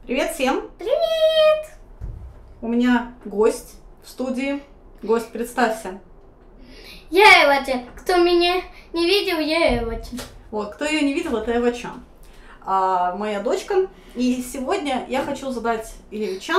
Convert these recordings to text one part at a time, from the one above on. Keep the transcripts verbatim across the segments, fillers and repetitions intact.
Привет всем! Привет! У меня гость в студии. Гость, представься. Я Эва-чан. Кто меня не видел, я Эва-чан. Вот, кто ее не видел, это Эва-чан. А, моя дочка. И сегодня я хочу задать Эве-чан,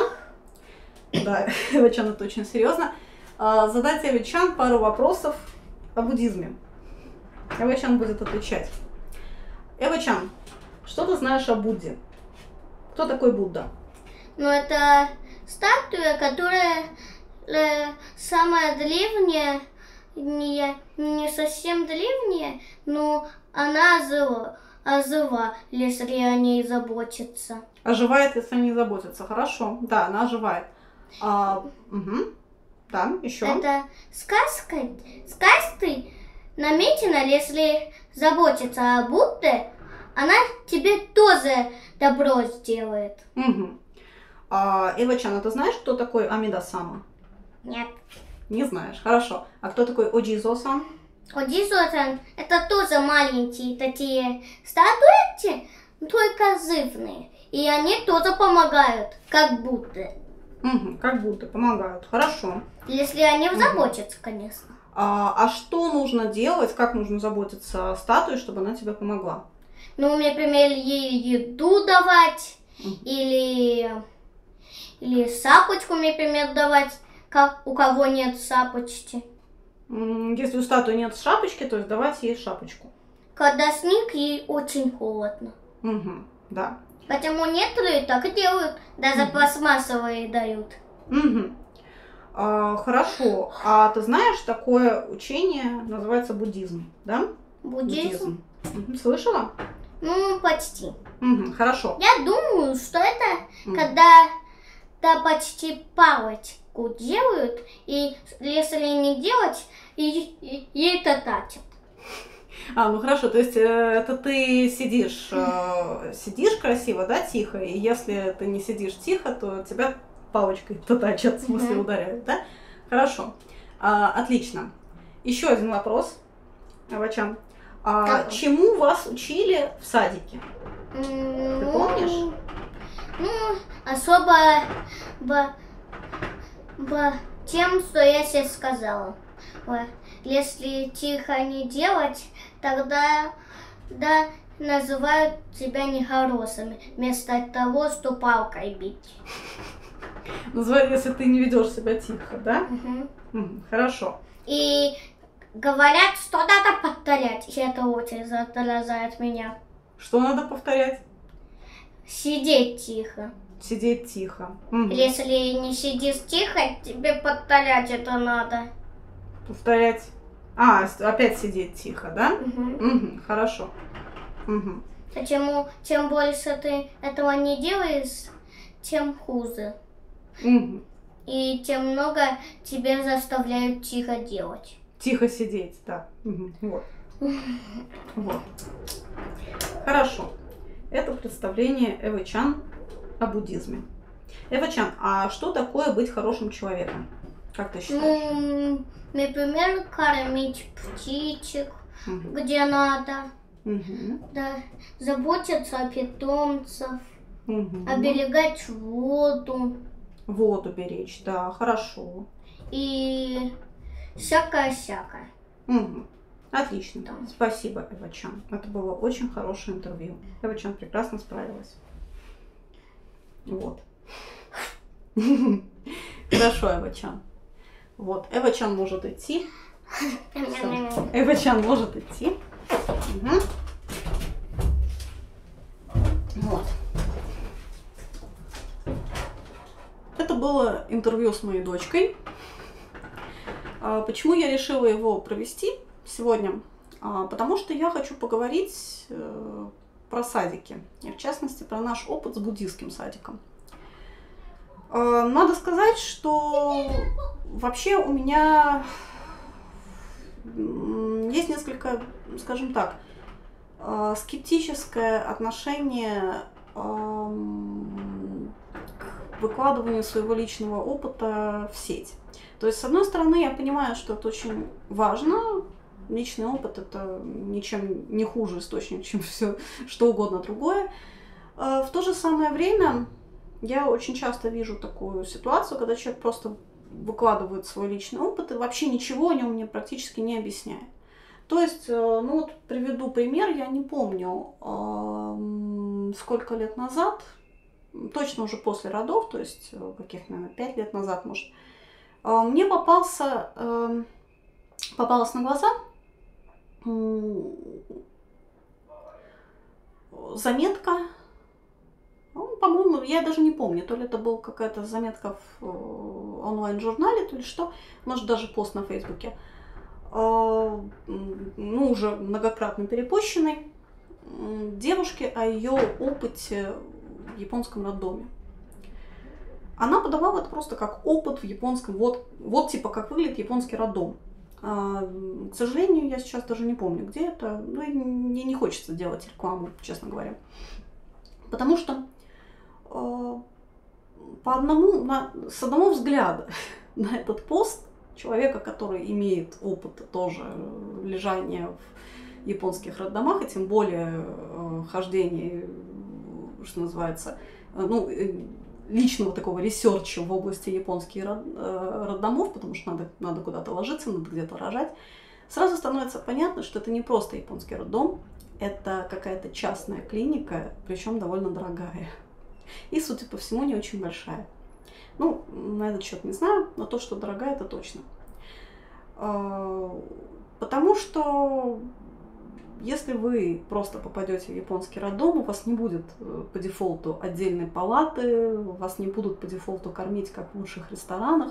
да, Эва-чан, это очень серьезно, а, задать Эве-чан пару вопросов о буддизме. Эва-чан будет отвечать. Эва-чан, что ты знаешь о Будде? Кто такой Будда? Ну, это статуя, которая э, самая древняя, не, не совсем древняя, но она ожила, ожила, если о ней заботиться. Оживает, если не заботиться. Хорошо, да, она оживает. А, угу. Да, еще. Это сказка, сказкой намечено, если заботиться о Будде, она тебе тоже добро сделает. Угу. А, Эва-чан, а ты знаешь, кто такой Амида-сама? Нет. Не знаешь, хорошо. А кто такой Оджизо-сан? Оджизо-сан это тоже маленькие такие статуэтки, только живные. И они тоже помогают, как Будда. Угу, как будто помогают. Хорошо. Если они заботятся, конечно. А, а что нужно делать, как нужно заботиться о статуе, чтобы она тебе помогла? Ну, например, ей еду давать, Угу. или, или сапочку, например, давать, как у кого нет сапочки. Если у статуи нет шапочки, то есть давать ей шапочку. Когда снег, ей очень холодно. Угу, да. Поэтому некоторые так и делают, даже Мгм. пластмассовые дают. Угу. А, хорошо. А ты знаешь, такое учение называется буддизм, да? Буддизм? Мгм. Слышала? Ну, почти. Угу, хорошо. Я думаю, что это Мгм. когда да, почти палочку делают, и если не делать, и, и, и это тратят. А, ну хорошо, то есть э, это ты сидишь, э, сидишь красиво, да, тихо, и если ты не сидишь тихо, то тебя палочкой потачат, в смысле Мгм. ударяют, да? Хорошо, А, отлично. Еще один вопрос, Эва-чан. А, Какой? чему вас учили в садике? Ты помнишь? Ну, особо б, б, тем, что я сейчас сказала. Вот. Если тихо не делать, тогда да, называют тебя нехорошими, вместо того, что палкой бить. Называй, если ты не ведешь себя тихо, да? Мгм. Мгм, хорошо. И говорят, что надо повторять. И это очень заражает меня. Что надо повторять? Сидеть тихо. Сидеть тихо. Мгм. Если не сидишь тихо, тебе повторять это надо. Повторять. А, с- опять сидеть тихо, да? Мгм. Мгм, хорошо. Мгм. Почему чем больше ты этого не делаешь, тем хуже. Мгм. И тем много тебя заставляют тихо делать. Тихо сидеть, да. Мгм, вот. Вот. Хорошо. Это представление Эвы-чан о буддизме. Эва-чан, а что такое быть хорошим человеком? Как ты считаешь? Ну, например, кормить птичек, Мгм. где надо. Мгм. Да, заботиться о питомцах, Мгм. оберегать воду Воду беречь, да, хорошо. и всякое-всякое. Мгм. Отлично. Да. Спасибо, Эва-чан. Это было очень хорошее интервью. Эва-чан прекрасно справилась. Вот. Хорошо, Эва-чан. Вот, Эва-чан может идти. Всё. Эва-чан может идти. Мгм. Вот. Это было интервью с моей дочкой. А, Почему я решила его провести сегодня? А, Потому что я хочу поговорить э, про садики, и в частности про наш опыт с буддийским садиком. А, Надо сказать, что вообще у меня м, есть несколько, скажем так, э, скептическое отношение эм, к выкладыванию своего личного опыта в сеть. То есть, с одной стороны, я понимаю, что это очень важно. Личный опыт — это ничем не хуже источник, чем все что угодно другое. Э, В то же самое время Я очень часто вижу такую ситуацию, когда человек просто выкладывает свой личный опыт и вообще ничего о нем мне практически не объясняет. То есть, ну вот приведу пример, я не помню, сколько лет назад, точно уже после родов, то есть каких, наверное, пять лет назад, может, мне попался, попалась на глаза заметка, ну, по-моему, я даже не помню, то ли это была какая-то заметка в онлайн-журнале, то ли что, может даже пост на Фейсбуке, ну, уже многократно перепощенной, девушки о ее опыте в японском роддоме. Она подавала это просто как опыт в японском, вот, вот типа как выглядит японский роддом. А, к сожалению, я сейчас даже не помню, где это, ну и мне не хочется делать рекламу, честно говоря. Потому что э, по одному, на, с одного взгляда на этот пост человека, который имеет опыт тоже лежания в японских роддомах, и тем более э, хождения, что называется, э, ну, э, личного такого ресерча в области японских род, э, роддомов, потому что надо, надо куда-то ложиться, надо где-то рожать, сразу становится понятно, что это не просто японский роддом, это какая-то частная клиника, причем довольно дорогая. И, судя по всему, не очень большая. Ну, на этот счет не знаю, но то, что дорогая, это точно. Потому что если вы просто попадете в японский роддом, у вас не будет по дефолту отдельной палаты, вас не будут по дефолту кормить, как в лучших ресторанах.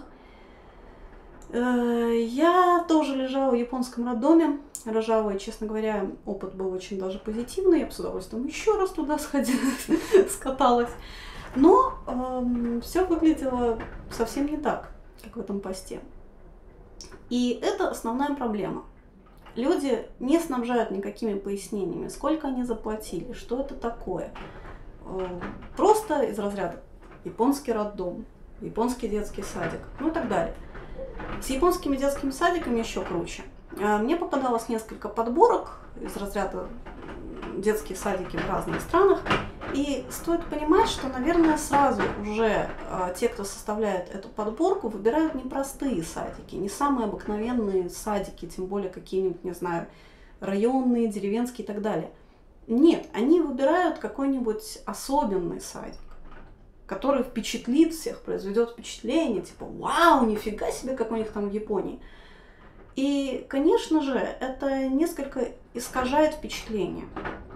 Я тоже лежала в японском роддоме, рожала, и, честно говоря, опыт был очень даже позитивный. Я бы с удовольствием еще раз туда сходила, скаталась. Но э, все выглядело совсем не так, как в этом посте. И это основная проблема. Люди не снабжают никакими пояснениями, сколько они заплатили, что это такое. Э, просто из разряда японский роддом, японский детский садик, ну и так далее. С японскими детскими садиками еще круче. Мне попадалось несколько подборок из разряда детские садики в разных странах. И стоит понимать, что, наверное, сразу уже те, кто составляет эту подборку, выбирают непростые садики, не самые обыкновенные садики, тем более какие-нибудь, не знаю, районные, деревенские и так далее. Нет, они выбирают какой-нибудь особенный садик, который впечатлит всех, произведет впечатление, типа «Вау, нифига себе, как у них там в Японии». И, конечно же, это несколько искажает впечатление.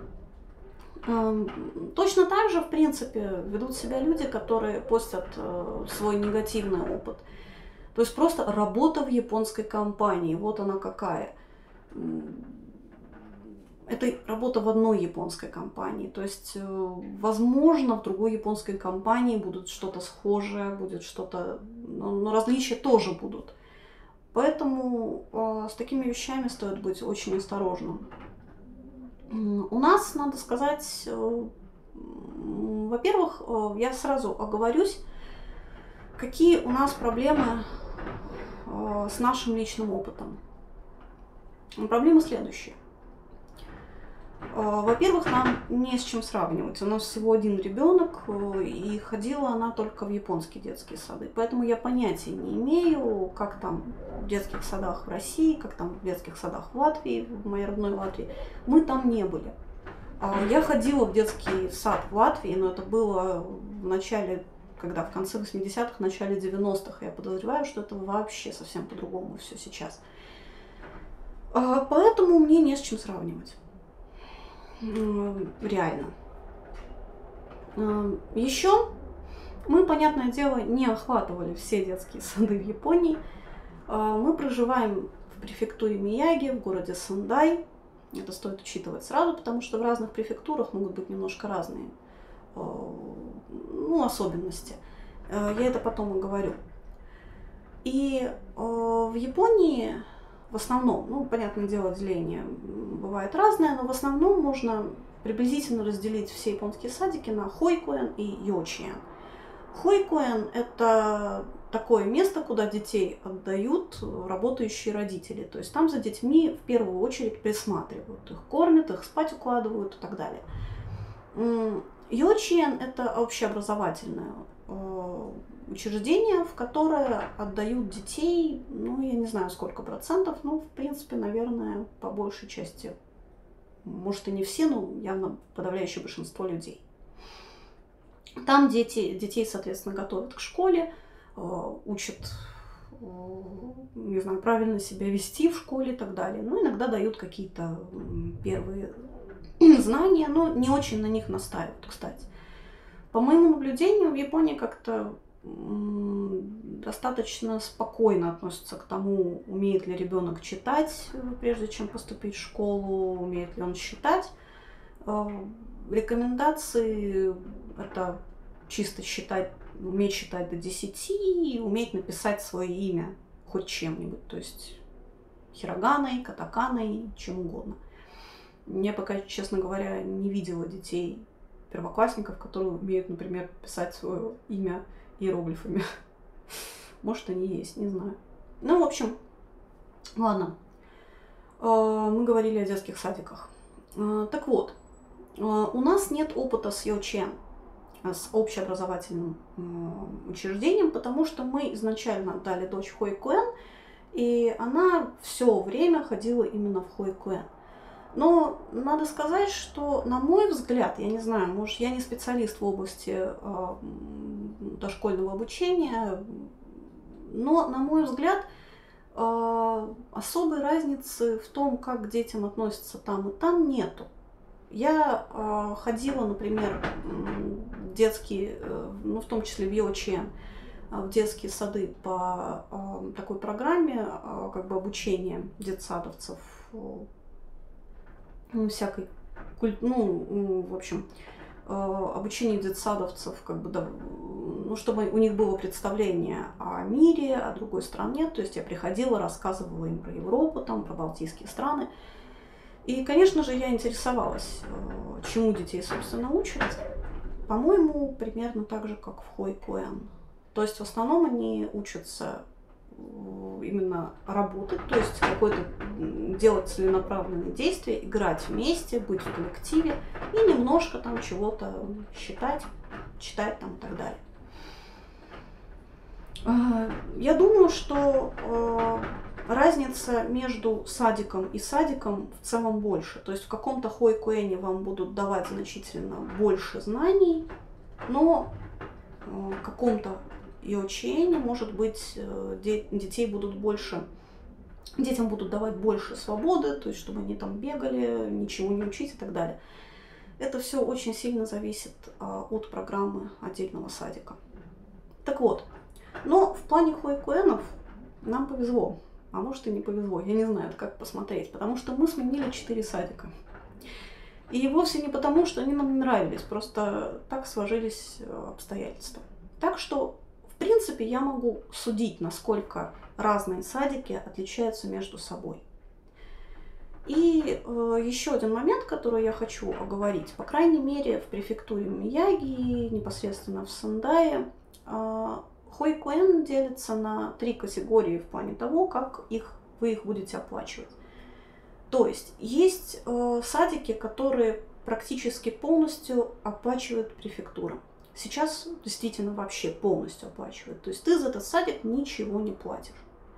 Точно так же, в принципе, ведут себя люди, которые постят свой негативный опыт. То есть просто работа в японской компании, вот она какая. Это работа в одной японской компании. То есть, возможно, в другой японской компании будут что-то схожее, будет что-то, но различия тоже будут. Поэтому э, с такими вещами стоит быть очень осторожным. У нас, надо сказать, э, во-первых, э, я сразу оговорюсь, какие у нас проблемы э, с нашим личным опытом. Проблема следующая. Во-первых, нам не с чем сравнивать. У нас всего один ребенок, и ходила она только в японские детские сады. Поэтому я понятия не имею, как там в детских садах в России, как там в детских садах в Латвии, в моей родной Латвии. Мы там не были. Я ходила в детский сад в Латвии, но это было в начале, когда в конце восьмидесятых, в начале девяностых. Я подозреваю, что это вообще совсем по-другому все сейчас. Поэтому мне не с чем сравнивать. Реально. Еще мы, понятное дело, не охватывали все детские сады в Японии. Мы проживаем в префектуре Мияги, в городе Сендай. Это стоит учитывать сразу, потому что в разных префектурах могут быть немножко разные, ну, особенности. Я это потом и говорю. И в Японии в основном, ну, понятное дело, деление бывает разное, но в основном можно приблизительно разделить все японские садики на хойкуэн и йочиэн. Хойкуэн – это такое место, куда детей отдают работающие родители. То есть там за детьми в первую очередь присматривают. Их кормят, их спать укладывают и так далее. 幼稚園– это общеобразовательное учреждение, в которое отдают детей, ну, я не знаю, сколько процентов, но, в принципе, наверное, по большей части, может, и не все, но явно подавляющее большинство людей. Там дети, детей, соответственно, готовят к школе, учат, не знаю, правильно себя вести в школе и так далее. Ну, иногда дают какие-то первые знания, но не очень на них настаивают, кстати. По моему наблюдению, в Японии как-то достаточно спокойно относятся к тому, умеет ли ребенок читать, прежде чем поступить в школу, умеет ли он считать. Рекомендации – это чисто считать, уметь считать до десяти и уметь написать свое имя хоть чем-нибудь, то есть хироганой, катаканой, чем угодно. Я пока, честно говоря, не видела детей, первоклассников, которые умеют, например, писать свое имя иероглифами. Может, они есть, не знаю. Ну, в общем, ладно. Мы говорили о детских садиках. Так вот, у нас нет опыта с幼稚園, с общеобразовательным учреждением, потому что мы изначально отдали дочь в Хойкуэн, и она все время ходила именно в Хойкуэн. Но надо сказать, что, на мой взгляд, я не знаю, может, я не специалист в области э, дошкольного обучения, но, на мой взгляд, э, особой разницы в том, как к детям относятся там и там, нету. Я э, ходила, например, в детские, э, ну, в том числе в幼稚園, в детские сады по э, такой программе, э, как бы обучения детсадовцев, ну, всякой, ну, в общем, обучение детсадовцев, как бы, да, ну, чтобы у них было представление о мире, о другой стране. То есть я приходила, рассказывала им про Европу, там, про балтийские страны. И, конечно же, я интересовалась, чему детей, собственно, учат. По-моему, примерно так же, как в Хойкуэн. То есть в основном они учатся именно работать, то есть какое-то делать целенаправленные действия, играть вместе, быть в коллективе и немножко там чего-то считать, читать там и так далее. Я думаю, что разница между садиком и садиком в целом больше. То есть в каком-то Хойкуэне вам будут давать значительно больше знаний, но в каком-то幼稚園, может быть, детей будут больше, детям будут давать больше свободы, то есть чтобы они там бегали, ничего не учить и так далее. Это все очень сильно зависит от программы отдельного садика. Так вот, но в плане Хойкуэнов нам повезло, а может и не повезло, я не знаю, как посмотреть, потому что мы сменили четыре садика. И вовсе не потому, что они нам не нравились, просто так сложились обстоятельства. Так что, в принципе, я могу судить, насколько разные садики отличаются между собой. И э, еще один момент, который я хочу оговорить. По крайней мере, в префектуре Мияги, непосредственно в Сендае, э, Хойкуэн делится на три категории в плане того, как их, вы их будете оплачивать. То есть есть э, садики, которые практически полностью оплачивает префектура. Сейчас действительно вообще полностью оплачивают. То есть ты за этот садик ничего не платишь.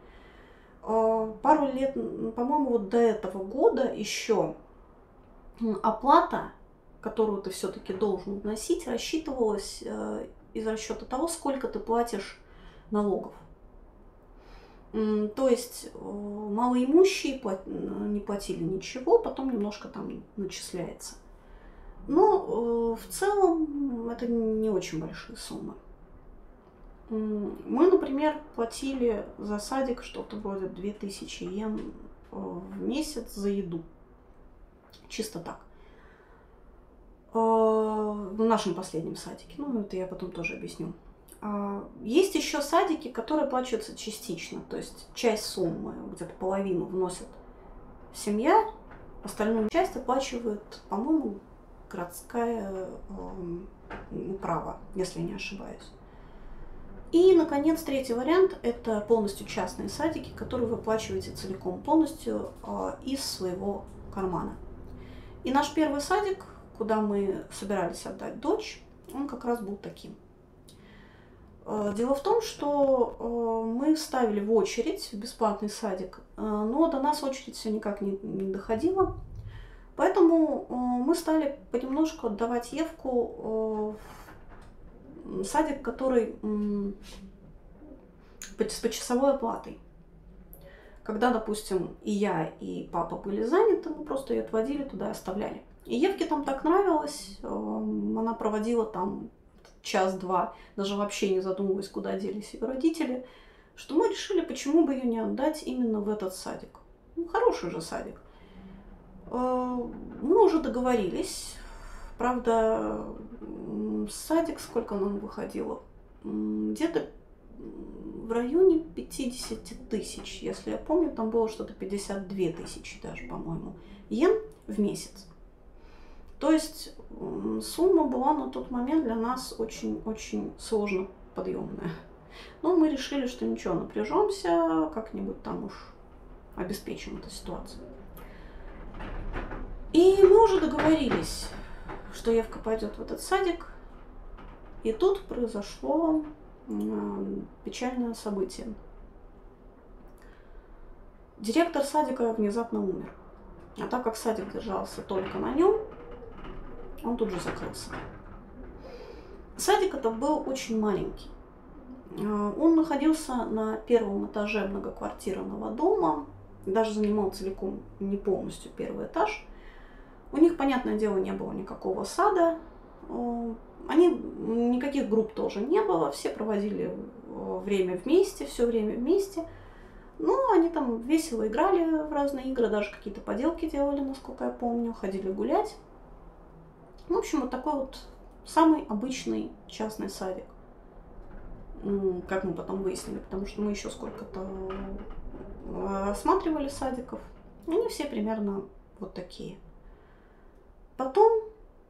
Пару лет, по-моему, вот до этого года еще оплата, которую ты все-таки должен вносить, рассчитывалась из расчета того, сколько ты платишь налогов. То есть малоимущие не платили ничего, потом немножко там начисляется. Но в целом это не очень большие суммы. Мы, например, платили за садик что-то вроде две тысячи йен в месяц за еду. Чисто так. В нашем последнем садике. Ну, это я потом тоже объясню. Есть еще садики, которые оплачиваются частично. То есть часть суммы, где-то половину вносит семья, остальную часть оплачивает, по-моему, городская управа, если я не ошибаюсь. И, наконец, третий вариант – это полностью частные садики, которые вы оплачиваете целиком, полностью из своего кармана. И наш первый садик, куда мы собирались отдать дочь, он как раз был таким. Дело в том, что мы ставили в очередь в бесплатный садик, но до нас очередь все никак не, не доходила. Поэтому мы стали понемножку отдавать Евку в садик, который с почасовой оплатой. Когда, допустим, и я, и папа были заняты, мы просто ее отводили туда и оставляли. И Евке там так нравилось, она проводила там час-два, даже вообще не задумываясь, куда делись ее родители, что мы решили, почему бы ее не отдать именно в этот садик. Ну, хороший же садик. Мы уже договорились, правда, садик сколько нам выходило? Где-то в районе пятидесяти тысяч, если я помню, там было что-то пятьдесят две тысячи даже, по-моему, йен в месяц. То есть сумма была на тот момент для нас очень-очень сложно подъемная. Но мы решили, что ничего, напряжемся, как-нибудь там уж обеспечим эту ситуацию. И мы уже договорились, что Евка пойдет в этот садик. И тут произошло печальное событие. Директор садика внезапно умер. А так как садик держался только на нем, он тут же закрылся. Садик это был очень маленький. Он находился на первом этаже многоквартирного дома, даже занимал целиком не полностью первый этаж. У них, понятное дело, не было никакого сада. Они, никаких групп тоже не было, все проводили время вместе, все время вместе. Ну, они там весело играли в разные игры, даже какие-то поделки делали, насколько я помню, ходили гулять. В общем, вот такой вот самый обычный частный садик. Как мы потом выяснили, потому что мы еще сколько-то осматривали садиков. Они все примерно вот такие. Потом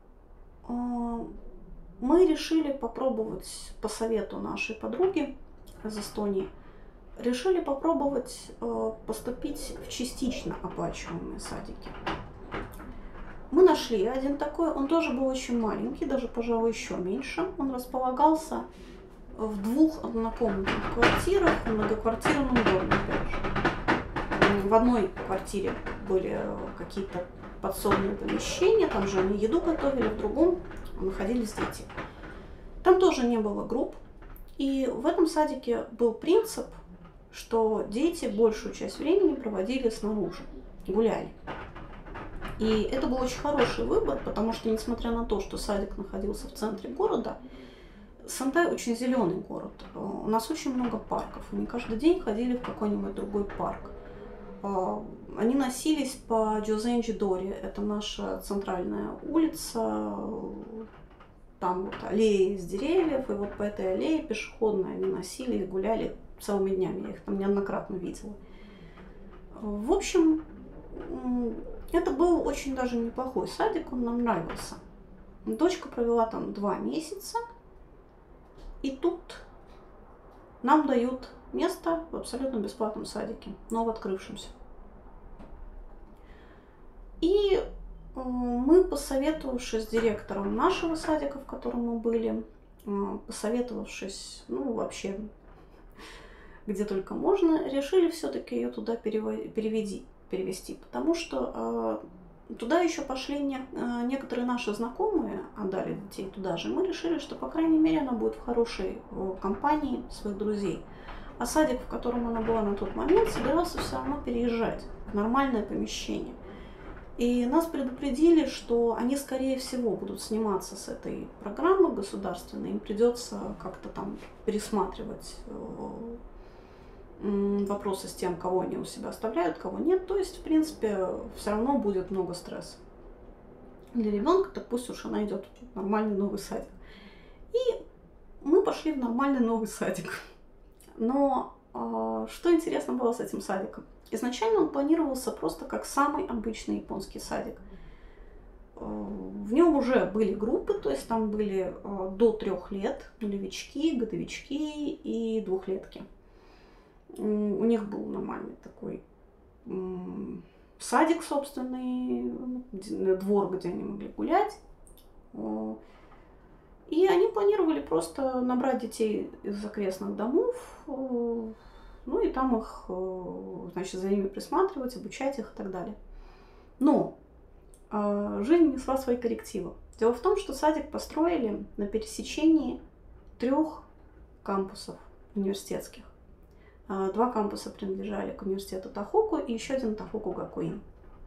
мы решили попробовать, по совету нашей подруги из Эстонии, решили попробовать поступить в частично оплачиваемые садики. Мы нашли один такой, он тоже был очень маленький, даже, пожалуй, еще меньше. Он располагался в двух однокомнатных квартирах, в многоквартирном доме, опять же. В одной квартире были какие-то подсобные помещения, там же они еду готовили, в другом находились дети. Там тоже не было групп. И в этом садике был принцип, что дети большую часть времени проводили снаружи, гуляли. И это был очень хороший выбор, потому что, несмотря на то, что садик находился в центре города, Сантай очень зеленый город. У нас очень много парков. Мы каждый день ходили в какой-нибудь другой парк. Они носились по Джозенджи-Дори. Это наша центральная улица. Там вот аллеи из деревьев. И вот по этой аллее пешеходной они носились, гуляли целыми днями. Я их там неоднократно видела. В общем, это был очень даже неплохой садик. Он нам нравился. Дочка провела там два месяца. И тут нам дают место в абсолютно бесплатном садике, новооткрывшемся. И мы, посоветовавшись с директором нашего садика, в котором мы были, посоветовавшись, ну, вообще, где только можно, решили все-таки ее туда переведи, перевести, потому что туда еще пошли не, некоторые наши знакомые, отдали детей туда же. Мы решили, что, по крайней мере, она будет в хорошей компании своих друзей. А садик, в котором она была на тот момент, собирался все равно переезжать в нормальное помещение. И нас предупредили, что они, скорее всего, будут сниматься с этой программы государственной. Им придется как-то там пересматривать вопросы с тем, кого они у себя оставляют, кого нет. То есть, в принципе, все равно будет много стресса. Для ребенка, так пусть уж она идет в нормальный новый садик. И мы пошли в нормальный новый садик. Но э, что интересно было с этим садиком? Изначально он планировался просто как самый обычный японский садик. Э, в нем уже были группы, то есть там были э, до трех лет нулевички, годовички и двухлетки. У них был нормальный такой садик собственный, двор, где они могли гулять. И они планировали просто набрать детей из окрестных домов, ну и там их, значит, за ними присматривать, обучать их и так далее. Но жизнь несла свои коррективы. Дело в том, что садик построили на пересечении трех кампусов университетских. Два кампуса принадлежали к университету Тохоку и еще один Тохоку Гакуин.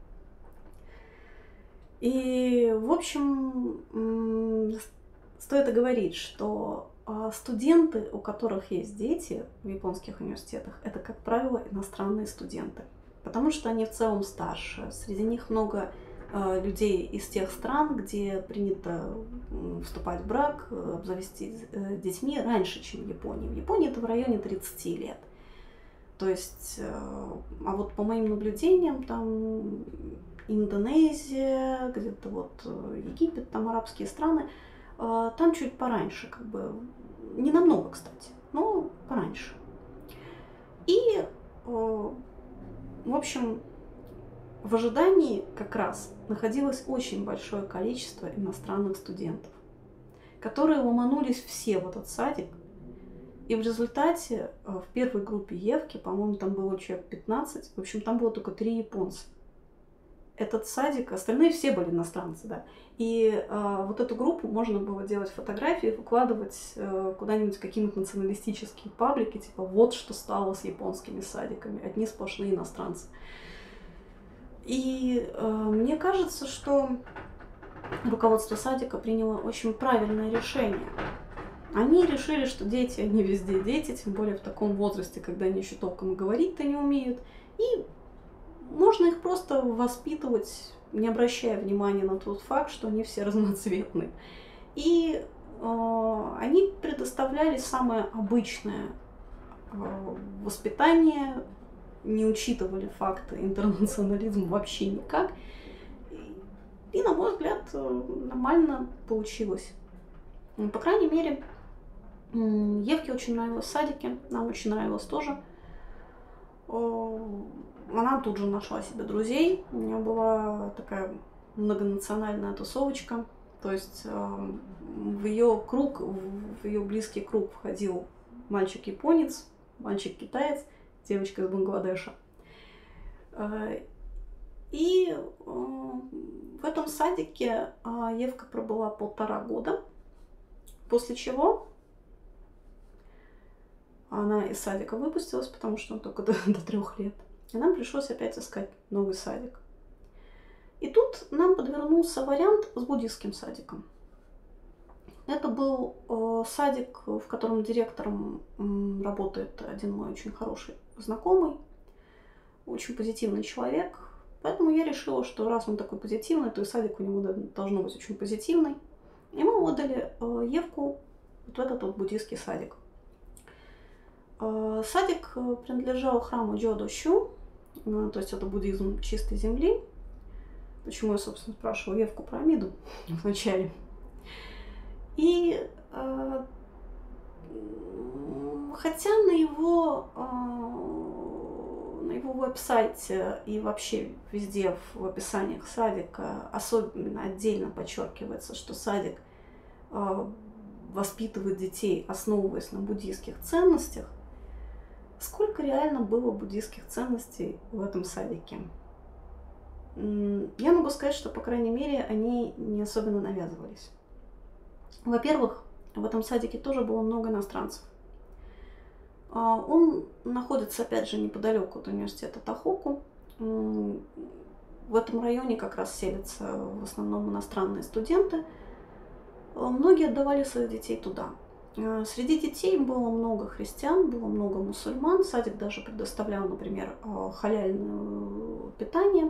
И, в общем, стоит оговорить, что студенты, у которых есть дети в японских университетах, это, как правило, иностранные студенты, потому что они в целом старше. Среди них много людей из тех стран, где принято вступать в брак, обзавестись детьми раньше, чем в Японии. В Японии это в районе тридцати лет. То есть, а вот по моим наблюдениям, там Индонезия, где-то вот Египет, там арабские страны, там чуть пораньше, как бы, не намного, кстати, но пораньше. И, в общем, в ожидании как раз находилось очень большое количество иностранных студентов, которые ломанулись все в этот садик. И в результате в первой группе Евки, по-моему, там было человек пятнадцать, в общем, там было только три японца. Этот садик, остальные все были иностранцы, да. И э, вот эту группу можно было делать фотографии, выкладывать э, куда-нибудь в какие-нибудь националистические паблики, типа вот что стало с японскими садиками, одни сплошные иностранцы. И э, мне кажется, что руководство садика приняло очень правильное решение. Они решили, что дети, они везде дети, тем более в таком возрасте, когда они еще толком говорить-то не умеют. И можно их просто воспитывать, не обращая внимания на тот факт, что они все разноцветные. И э, они предоставляли самое обычное э, воспитание, не учитывали факты интернационализма вообще никак. И, и, на мой взгляд, нормально получилось. По крайней мере, Евке очень нравилось в садике, нам очень нравилось тоже. Она тут же нашла себе друзей, у нее была такая многонациональная тусовочка, то есть в ее круг, в ее близкий круг входил мальчик-японец, мальчик-китаец, девочка из Бангладеша. И в этом садике Евка пробыла полтора года, после чего она из садика выпустилась, потому что он только до, до трех лет. И нам пришлось опять искать новый садик. И тут нам подвернулся вариант с буддийским садиком. Это был э, садик, в котором директором э, работает один мой очень хороший знакомый, очень позитивный человек. Поэтому я решила, что раз он такой позитивный, то и садик у него должно быть очень позитивный. И мы отдали э, Евку вот в этот вот буддийский садик. Э, садик принадлежал храму Джодо-щу, э, то есть это буддизм чистой земли. Почему я, собственно, спрашивала Евку про Амиду вначале. И э, хотя на его, э, на его веб-сайте и вообще везде в описаниях садика особенно отдельно подчеркивается, что садик э, воспитывает детей, основываясь на буддийских ценностях, сколько реально было буддийских ценностей в этом садике? Я могу сказать, что, по крайней мере, они не особенно навязывались. Во-первых, в этом садике тоже было много иностранцев. Он находится, опять же, неподалеку от университета Тохоку. В этом районе как раз селятся в основном иностранные студенты. Многие отдавали своих детей туда. Среди детей было много христиан, было много мусульман. Садик даже предоставлял, например, халяльное питание.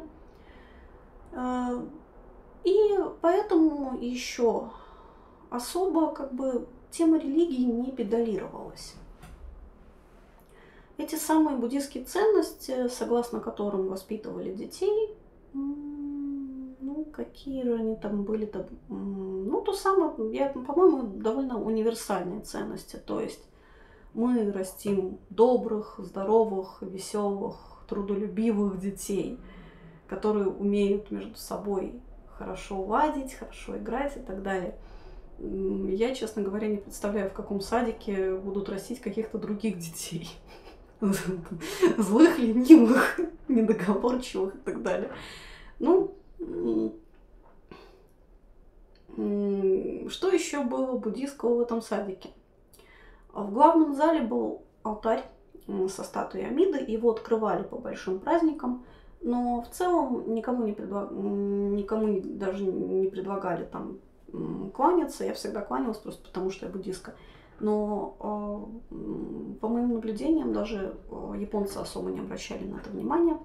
И поэтому еще особо как бы тема религии не педалировалась. Эти самые буддийские ценности, согласно которым воспитывали детей, ну, какие же они там были-то, ну, то самое, я, по-моему, довольно универсальные ценности. То есть мы растим добрых, здоровых, веселых, трудолюбивых детей, которые умеют между собой хорошо ладить, хорошо играть и так далее. Я, честно говоря, не представляю, в каком садике будут растить каких-то других детей. Злых, ленивых, недоговорчивых и так далее. Ну, что еще было буддийского в этом садике? В главном зале был алтарь со статуей Амиды, его открывали по большим праздникам, но в целом никому, не предлаг... никому даже не предлагали там кланяться. Я всегда кланялась просто потому, что я буддистка. Но по моим наблюдениям даже японцы особо не обращали на это внимания.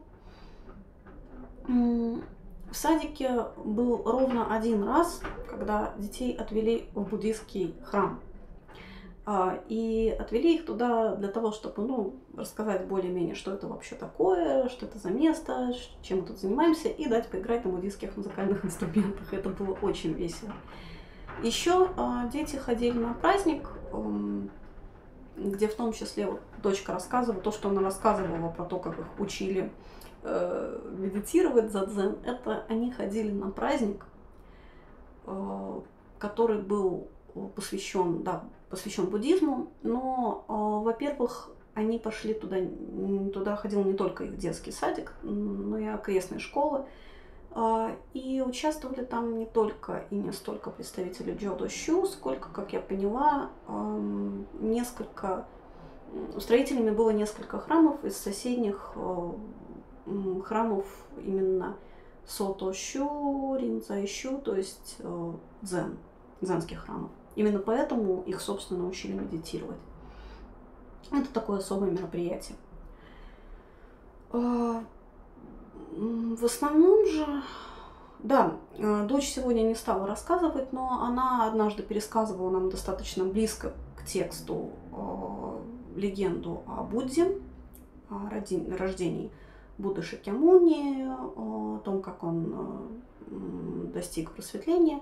В садике был ровно один раз, когда детей отвели в буддийский храм. И отвели их туда для того, чтобы, ну, рассказать более-менее, что это вообще такое, что это за место, чем мы тут занимаемся, и дать поиграть на буддийских музыкальных инструментах. Это было очень весело. Еще дети ходили на праздник, где в том числе вот, дочка рассказывала, то, что она рассказывала про то, как их учили э, медитировать задзен, это они ходили на праздник, э, который был посвящен, да, посвящен буддизму, но, э, во-первых, они пошли туда, туда ходил не только их детский садик, но и окрестные школы, э, и участвовали там не только и не столько представители Джодо Щу, сколько, как я поняла, э, несколько, строителями было несколько храмов из соседних э, храмов именно Сото Щу, Ринзай Щу, то есть э, дзен, дзенских храмов. Именно поэтому их, собственно, учили медитировать. Это такое особое мероприятие. В основном же, да, дочь сегодня не стала рассказывать, но она однажды пересказывала нам достаточно близко к тексту легенду о Будде, о рождении Будды Шакьямуни, о том, как он достиг просветления.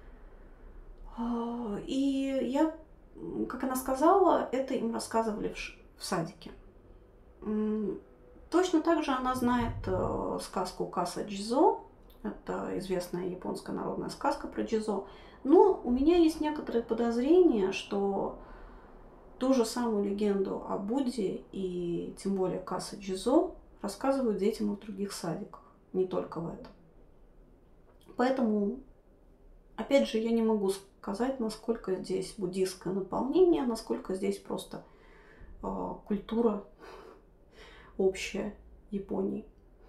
И я, как она сказала, это им рассказывали в садике. Точно так же она знает сказку Каса Джизо. Это известная японская народная сказка про Джизо. Но у меня есть некоторые подозрения, что ту же самую легенду о Будде и тем более Каса Джизо рассказывают детям в других садиках, не только в этом. Поэтому, опять же, я не могу сказать, насколько здесь буддийское наполнение, насколько здесь просто э, культура общая Японии.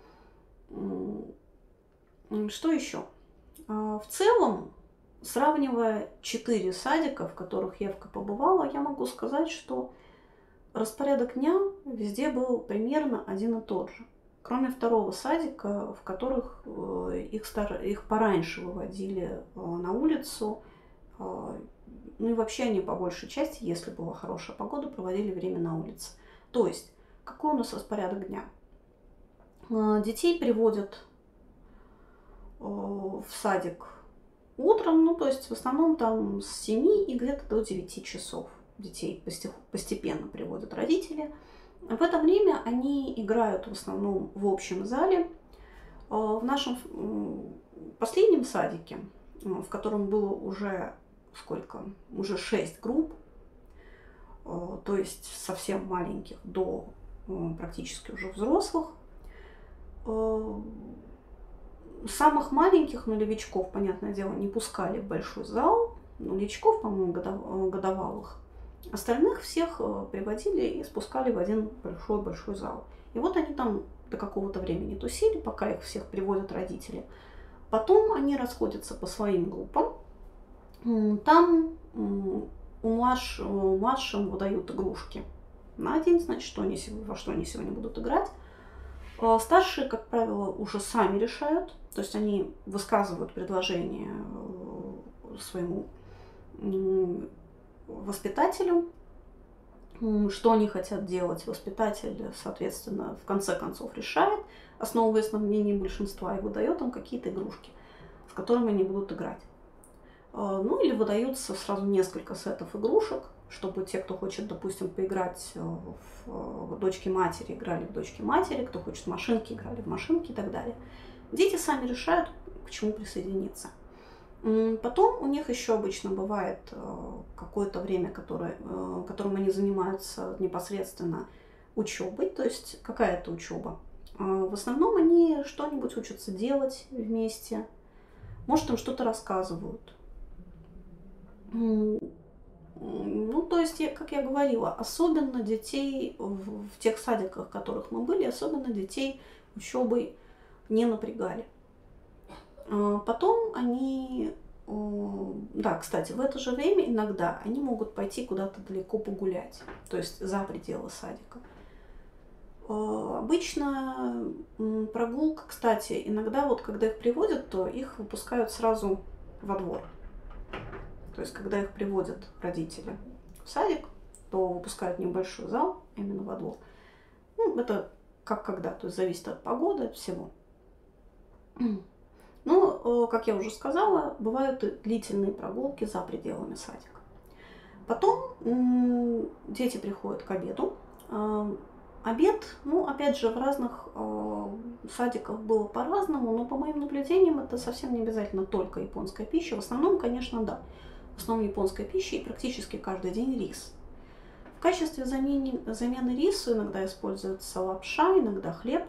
Что еще? В целом, сравнивая четыре садика, в которых я побывала, я могу сказать, что распорядок дня везде был примерно один и тот же. Кроме второго садика, в которых их, стар... их пораньше выводили на улицу. Ну и вообще они по большей части, если была хорошая погода, проводили время на улице. То есть, какой у нас распорядок дня? Детей приводят в садик утром, ну то есть в основном там с семи и где-то до девяти часов. Детей постепенно приводят родители. В это время они играют в основном в общем зале. В нашем последнем садике, в котором было уже сколько? Уже шесть групп, то есть совсем маленьких до практически уже взрослых. Самых маленьких нулевичков, понятное дело, не пускали в большой зал. Нулевичков, по-моему, годовалых. Остальных всех приводили и спускали в один большой-большой зал. И вот они там до какого-то времени тусили, пока их всех приводят родители. Потом они расходятся по своим группам. Там у младш, младшим выдают игрушки на день, значит, что они, во что они сегодня будут играть. Старшие, как правило, уже сами решают, то есть они высказывают предложение своему воспитателю, что они хотят делать. Воспитатель, соответственно, в конце концов решает, основываясь на мнении большинства, и выдает им какие-то игрушки, с которыми они будут играть. Ну или выдаются сразу несколько сетов игрушек, чтобы те, кто хочет, допустим, поиграть в дочки-матери, играли в дочки-матери, кто хочет в машинки, играли в машинки и так далее. Дети сами решают, к чему присоединиться. Потом у них еще обычно бывает какое-то время, которое, которым они занимаются непосредственно учебой, то есть какая-то учеба. В основном они что-нибудь учатся делать вместе, может, им что-то рассказывают. Ну, то есть, как я говорила, особенно детей в, в тех садиках, в которых мы были, особенно детей учебой не напрягали. Потом они, да, кстати, в это же время иногда они могут пойти куда-то далеко погулять, то есть за пределы садика. Обычно прогулка, кстати, иногда вот когда их приводят, то их выпускают сразу во двор. То есть когда их приводят родители в садик, то выпускают небольшой зал именно во двор. Ну, это как когда, то есть зависит от погоды, от всего. Ну, как я уже сказала, бывают и длительные прогулки за пределами садика. Потом дети приходят к обеду. Обед, ну, опять же, в разных э, садиках было по-разному, но по моим наблюдениям это совсем не обязательно только японская пища. В основном, конечно, да. В основном японская пища и практически каждый день рис. В качестве замены, замены рису иногда используется лапша, иногда хлеб.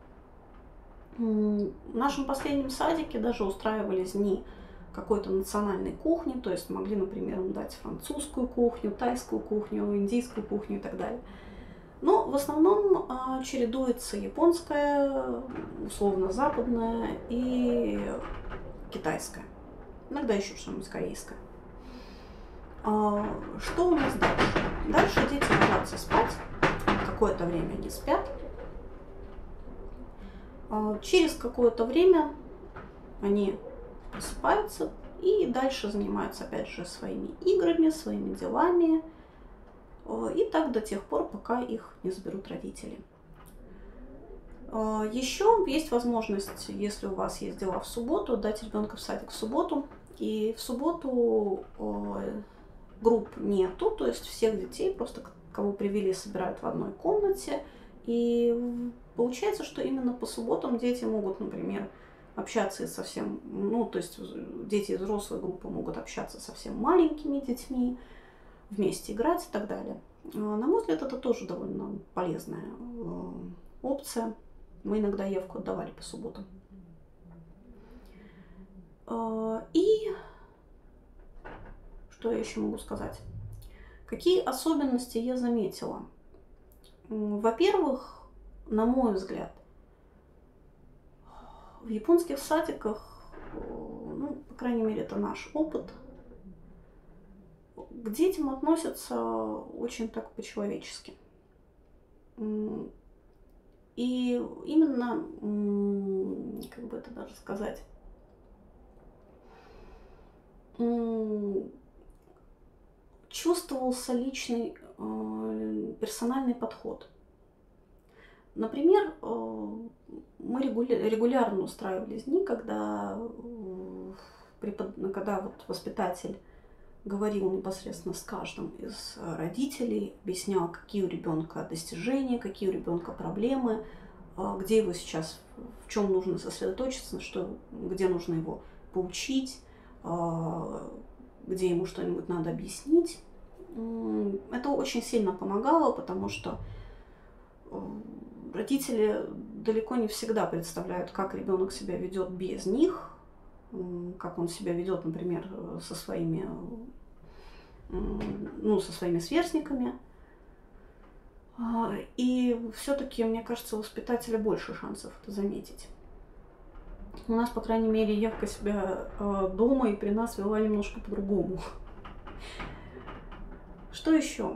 В нашем последнем садике даже устраивались дни какой-то национальной кухни, то есть могли, например, им дать французскую кухню, тайскую кухню, индийскую кухню и так далее. Но в основном а, чередуется японская, условно западная и китайская. Иногда еще что-нибудь корейское. А, что у нас дальше? Дальше дети ложатся спать. Какое-то время они спят. А, через какое-то время они просыпаются и дальше занимаются опять же своими играми, своими делами. И так до тех пор, пока их не заберут родители. Еще есть возможность, если у вас есть дела в субботу, дать ребенка в садик в субботу. И в субботу групп нету, то есть всех детей, просто кого привели, собирают в одной комнате. И получается, что именно по субботам дети могут, например, общаться совсем, ну, то есть дети из взрослой группы могут общаться со совсем маленькими детьми, вместе играть и так далее. На мой взгляд, это тоже довольно полезная опция. Мы иногда Евку отдавали по субботам. И что я еще могу сказать? Какие особенности я заметила? Во-первых, на мой взгляд, в японских садиках, ну, по крайней мере, это наш опыт, к детям относятся очень так по-человечески. И именно, как бы это даже сказать, чувствовался личный персональный подход. Например, мы регулярно устраивали дни, когда, когда вот воспитатель говорил непосредственно с каждым из родителей, объяснял, какие у ребенка достижения, какие у ребенка проблемы, где его сейчас, в чем нужно сосредоточиться, на что, где нужно его поучить, где ему что-нибудь надо объяснить. Это очень сильно помогало, потому что родители далеко не всегда представляют, как ребенок себя ведет без них, как он себя ведет, например, со своими, ну, со своими сверстниками. И все-таки, мне кажется, у воспитателя больше шансов это заметить. У нас, по крайней мере, Евка себя дома и при нас вела немножко по-другому. Что еще?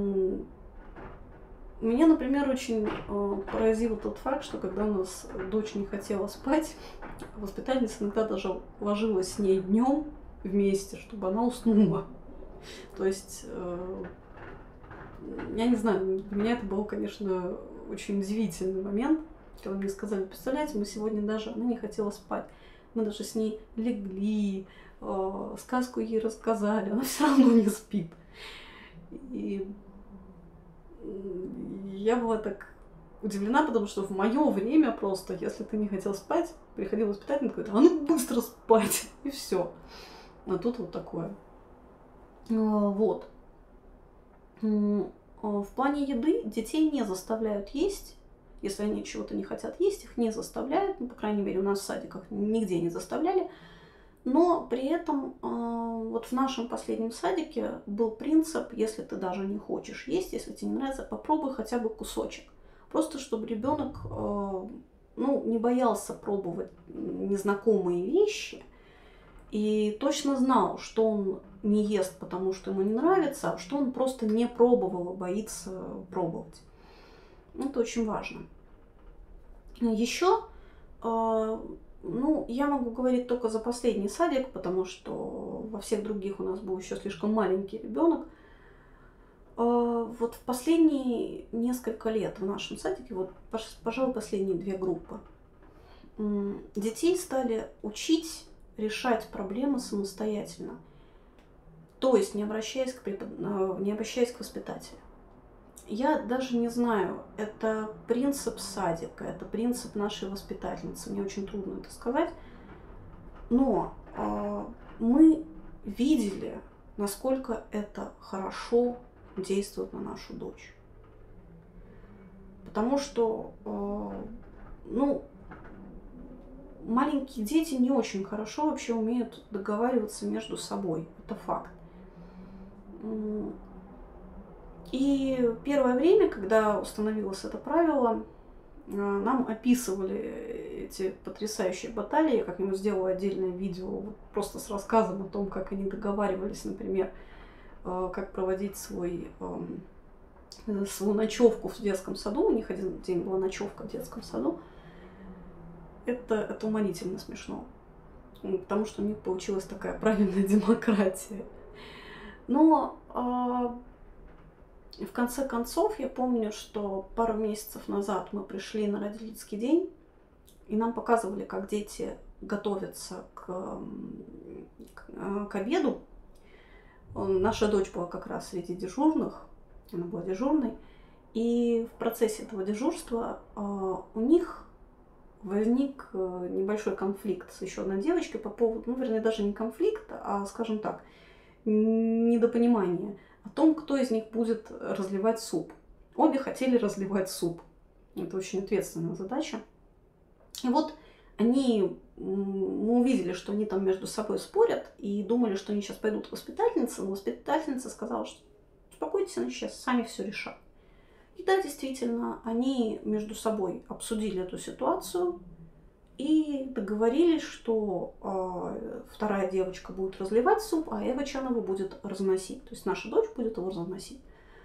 Меня, например, очень поразил тот факт, что когда у нас дочь не хотела спать, воспитательница иногда даже ложилась с ней днем вместе, чтобы она уснула. То есть, я не знаю, для меня это был, конечно, очень удивительный момент, когда мне сказали: представляете, мы сегодня даже, она не хотела спать, мы даже с ней легли, сказку ей рассказали, она все равно не спит. И я была так удивлена, потому что в мое время просто, если ты не хотел спать, приходил воспитатель и говорит: а ну быстро спать, и все. А тут вот такое. Вот. В плане еды детей не заставляют есть. Если они чего-то не хотят есть, их не заставляют. Ну, по крайней мере, у нас в садиках нигде не заставляли. Но при этом вот в нашем последнем садике был принцип: если ты даже не хочешь есть, если тебе не нравится, попробуй хотя бы кусочек. Просто чтобы ребенок ну, не боялся пробовать незнакомые вещи и точно знал, что он не ест, потому что ему не нравится, а что он просто не пробовал и боится пробовать. Это очень важно. Еще, ну, я могу говорить только за последний садик, потому что во всех других у нас был еще слишком маленький ребенок. Вот в последние несколько лет в нашем садике, вот, пожалуй, последние две группы, детей стали учить решать проблемы самостоятельно, то есть не обращаясь к, препод... не обращаясь к воспитателю. Я даже не знаю, это принцип садика, это принцип нашей воспитательницы, мне очень трудно это сказать, но э, мы видели, насколько это хорошо действует на нашу дочь. Потому что, э, ну, маленькие дети не очень хорошо вообще умеют договариваться между собой, это факт. И первое время, когда установилось это правило, нам описывали эти потрясающие баталии. Я как-нибудь сделала отдельное видео просто с рассказом о том, как они договаривались, например, как проводить свой, свою ночевку в детском саду. У них один день была ночевка в детском саду. Это, это уморительно смешно, потому что у них получилась такая правильная демократия. Но в конце концов, я помню, что пару месяцев назад мы пришли на родительский день, и нам показывали, как дети готовятся к, к, к обеду. Наша дочь была как раз среди дежурных, она была дежурной, и в процессе этого дежурства у них возник небольшой конфликт с еще одной девочкой по поводу, ну, вернее, даже не конфликт, а, скажем так, недопонимание о том, кто из них будет разливать суп. Обе хотели разливать суп. Это очень ответственная задача. И вот они, мы увидели, что они там между собой спорят, и думали, что они сейчас пойдут к воспитательнице, но воспитательница сказала, что успокойтесь, они сейчас сами все решат. И да, действительно, они между собой обсудили эту ситуацию и договорились, что э, вторая девочка будет разливать суп, а Эва Чанова будет разносить. То есть наша дочь будет его разносить.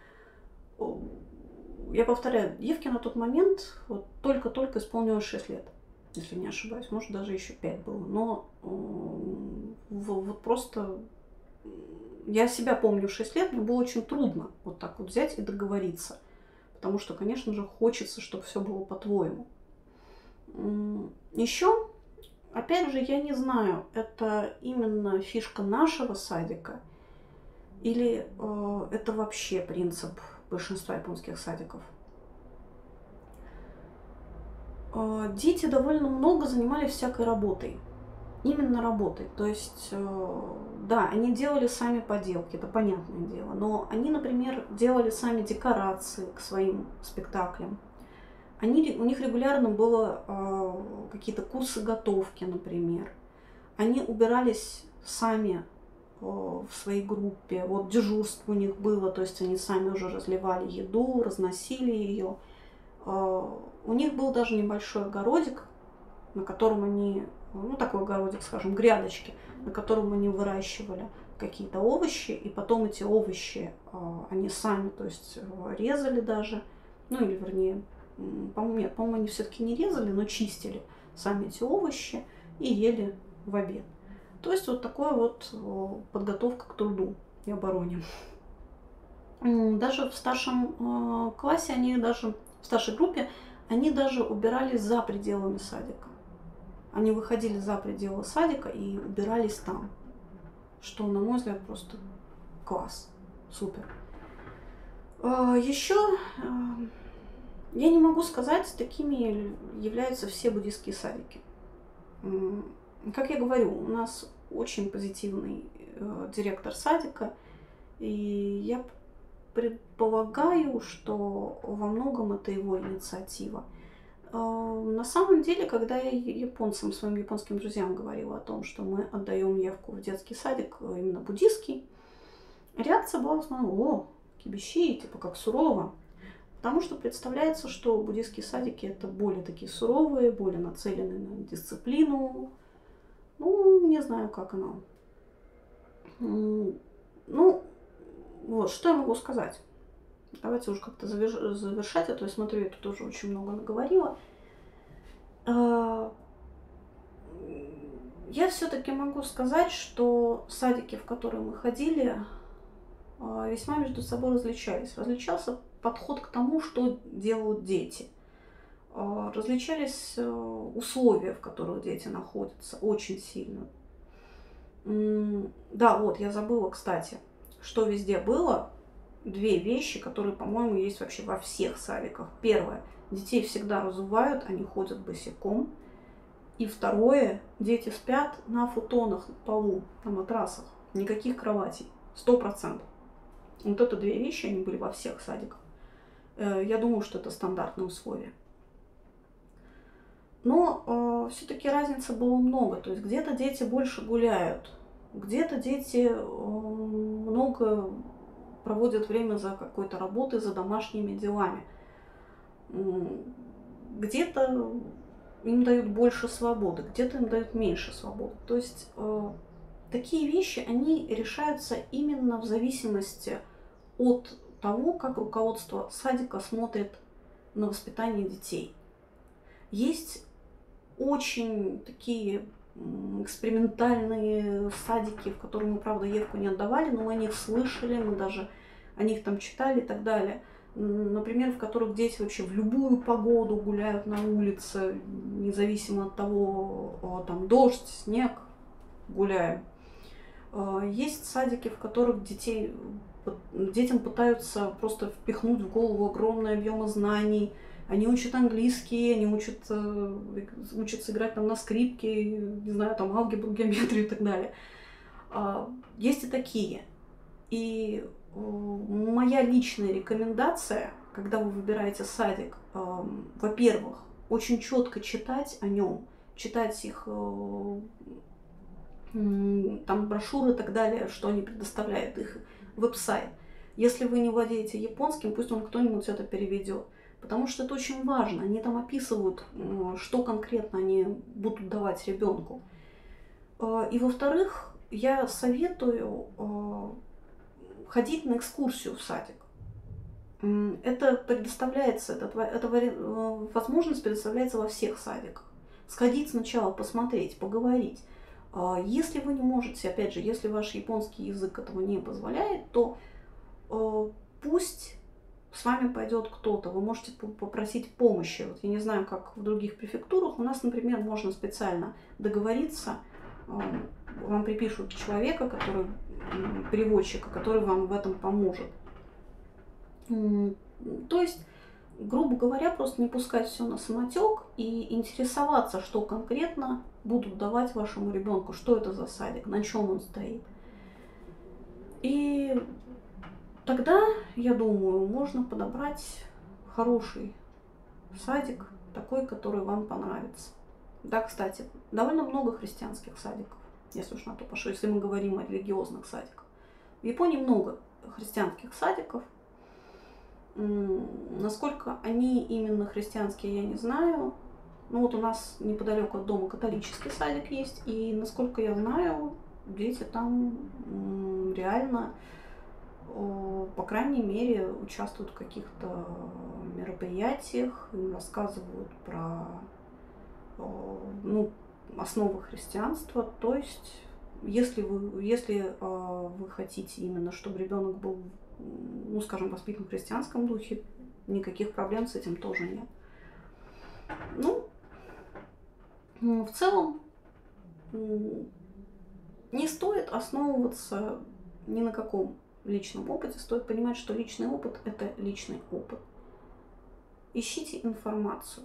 Я повторяю, Евке на тот момент вот, только-только исполнилось шесть лет, если не ошибаюсь. Может, даже еще пять было. Но э, вот просто я себя помню в шесть лет, мне было очень трудно вот так вот взять и договориться. Потому что, конечно же, хочется, чтобы все было по-твоему. Еще, опять же, я не знаю, это именно фишка нашего садика или э, это вообще принцип большинства японских садиков. Э, дети довольно много занимались всякой работой. Именно работой. То есть, э, да, они делали сами поделки, это понятное дело. Но они, например, делали сами декорации к своим спектаклям. Они, у них регулярно было э, какие-то курсы готовки, например. Они убирались сами э, в своей группе. Вот дежурство у них было, то есть они сами уже разливали еду, разносили ее. Э, у них был даже небольшой огородик, на котором они, ну такой огородик, скажем, грядочки, на котором они выращивали какие-то овощи, и потом эти овощи э, они сами, то есть резали даже, ну или вернее, По-моему, нет, по-моему, они все-таки не резали, но чистили сами эти овощи и ели в обед. То есть вот такая вот подготовка к труду и обороне. Даже в старшем классе, они даже в старшей группе, они даже убирались за пределами садика. Они выходили за пределы садика и убирались там. Что, на мой взгляд, просто класс. Супер. Еще Я не могу сказать, такими являются все буддийские садики. Как я говорю, у нас очень позитивный э, директор садика, и я предполагаю, что во многом это его инициатива. Э, на самом деле, когда я японцам, своим японским друзьям говорила о том, что мы отдаем явку в детский садик, именно буддийский, реакция была в основном: о, кибиши, типа как сурово. Потому что представляется, что буддийские садики это более такие суровые, более нацеленные на дисциплину. Ну, не знаю, как оно. Ну, вот, что я могу сказать? Давайте уже как-то завершать, а то я смотрю, я тут тоже очень много наговорила. Я все-таки могу сказать, что садики, в которые мы ходили, весьма между собой различались. Различался подход к тому, что делают дети. Различались условия, в которых дети находятся, очень сильно. Да, вот, я забыла, кстати, что везде было. Две вещи, которые, по-моему, есть вообще во всех садиках. Первое, детей всегда разувают, они ходят босиком. И второе, дети спят на футонах, на полу, на матрасах. Никаких кроватей, сто процентов. Вот это две вещи, они были во всех садиках. Я думаю, что это стандартные условия. Но э, все-таки разницы было много. То есть где-то дети больше гуляют, где-то дети э, много проводят время за какой-то работой, за домашними делами. Где-то им дают больше свободы, где-то им дают меньше свободы. То есть э, такие вещи, они решаются именно в зависимости от того, как руководство садика смотрит на воспитание детей. Есть очень такие экспериментальные садики, в которые мы, правда, Евку не отдавали, но мы о них слышали, мы даже о них там читали и так далее. Например, в которых дети вообще в любую погоду гуляют на улице, независимо от того, там дождь, снег, гуляем. Есть садики, в которых детей, детям пытаются просто впихнуть в голову огромные объемы знаний. Они учат английский, они учат, учатся играть там на скрипке, не знаю, там алгебру, геометрию и так далее. Есть и такие. И моя личная рекомендация, когда вы выбираете садик, во-первых, очень четко читать о нем, читать их там брошюры и так далее, что они предоставляют, их веб-сайт. Если вы не владеете японским, пусть он кто-нибудь это переведет. Потому что это очень важно. Они там описывают, что конкретно они будут давать ребенку. И во-вторых, я советую ходить на экскурсию в садик. Это предоставляется, это, это возможность предоставляется во всех садиках. Сходить сначала, посмотреть, поговорить. Если вы не можете, опять же, если ваш японский язык этого не позволяет, то пусть с вами пойдет кто-то, вы можете попросить помощи. Вот я не знаю, как в других префектурах. У нас, например, можно специально договориться, вам припишут человека, который, переводчика, который вам в этом поможет. То есть, грубо говоря, просто не пускать все на самотек и интересоваться, что конкретно будут давать вашему ребенку, что это за садик, на чем он стоит. И тогда, я думаю, можно подобрать хороший садик, такой, который вам понравится. Да, кстати, довольно много христианских садиков, если уж на то пошло, если мы говорим о религиозных садиках. В Японии много христианских садиков. Насколько они именно христианские, я не знаю. Ну вот у нас неподалеку от дома католический садик есть, и насколько я знаю, дети там реально, по крайней мере, участвуют в каких-то мероприятиях, им рассказывают про, ну, основы христианства. То есть, если вы, если вы хотите именно, чтобы ребенок был, ну, скажем, воспитан в христианском духе, никаких проблем с этим тоже нет. Ну, в целом, не стоит основываться ни на каком личном опыте. Стоит понимать, что личный опыт – это личный опыт. ищите информацию.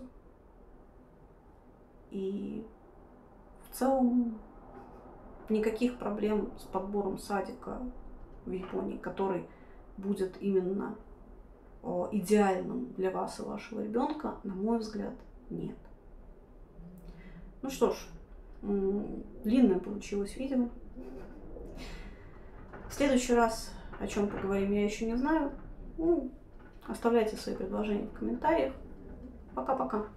И в целом никаких проблем с подбором садика в Японии, который будет именно идеальным для вас и вашего ребенка, на мой взгляд, нет. Ну что ж, длинное получилось видео. В следующий раз, о чем поговорим, я еще не знаю. Ну, оставляйте свои предложения в комментариях. Пока-пока.